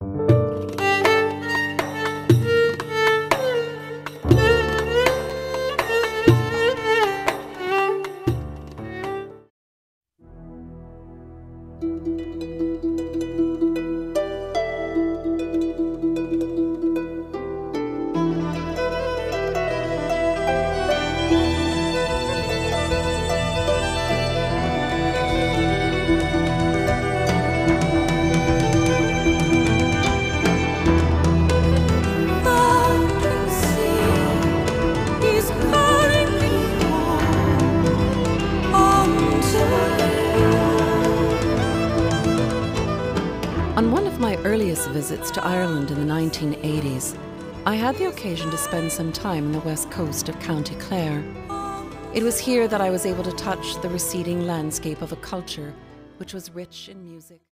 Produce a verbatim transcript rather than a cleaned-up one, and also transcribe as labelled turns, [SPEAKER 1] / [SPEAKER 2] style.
[SPEAKER 1] On one of my earliest visits to Ireland in the nineteen eighties, I had the occasion to spend some time on the west coast of County Clare. It was here that I was able to touch the receding landscape of a culture which was rich in music.